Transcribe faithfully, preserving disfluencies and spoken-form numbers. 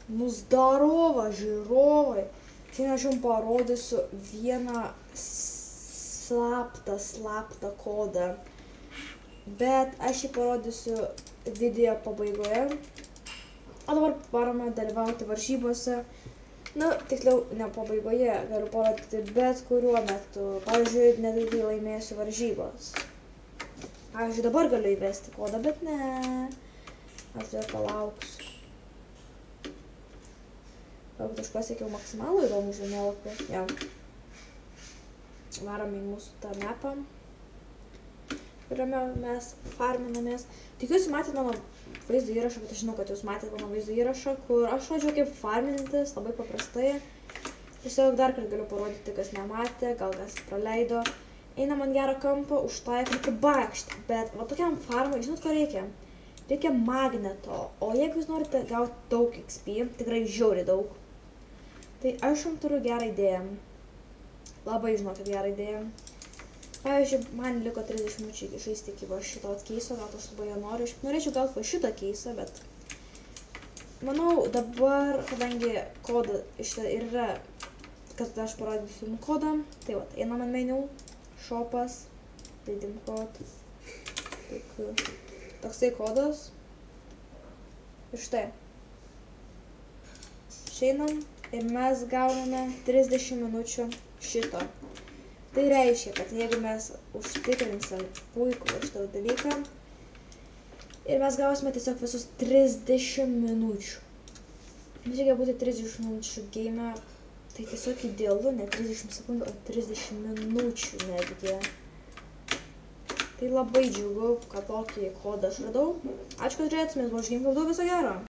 Nu zdarova, žiūrovai. Šiandien aš jums parodysiu vieną slaptą, slaptą kodą. Bet aš jį parodysiu video pabaigoje. O dabar varome dalyvauti varžybose. Nu, tiksliau, ne pabaigoje, galiu parodyti bet kuriuo metu. Pavyzdžiui, net kai laimėsiu varžybos. Pavyzdžiui, dabar galiu įvesti kodą, bet ne. Aš dar palauksiu. Galbūt aš pasiekiau maksimalų įdomų žemėlapį. Jo. Varom į mūsų tą mapą, kuriame mes farminamės. Tikiuosi matėt mano vaizdo įrašą, bet aš žinau, kad jūs matėt mano vaizdo įrašą, kur aš rodžiau kaip farmintis, labai paprastai. Tiesiog dar kartą galiu parodyti, kas nematė, gal kas praleido. Einam ant gerą kampą, užtaik reikia bakštį, bet va tokiam farmui, žinot, ko reikia? Reikia magneto, o jeigu jūs norite gauti daug X P, tikrai žiauriai daug, tai aš jums turiu gerą idėją. Labai žinokit gerą idėją. Pavyzdžiui, man liko trisdešimt minučių iki žaisti iki va šito keiso, gal aš labai jo noriu. Aš norėčiau gal va šitą keisą, bet manau dabar, kadangi kodą iš tai ir yra, kad aš parodysiu jums kodą, tai va, einam ant meniu, shopas, redeem code, toksai kodas. Ir štai. Išeinam ir mes gauname trisdešimt minučių šito. Tai reiškia, kad jeigu mes užtikrinsim puikų šitą dalyką ir mes gausime tiesiog visus trisdešimt minučių. Mums reikia būti trisdešimt minučių game, tai tiesiog idealu, ne trisdešimt sekundžių, o trisdešimt minučių netgi. Tai labai džiugu, kad tokį kodą aš radau. Ačiū, kad žiūrėtumės, buvo Game Code, viso gero.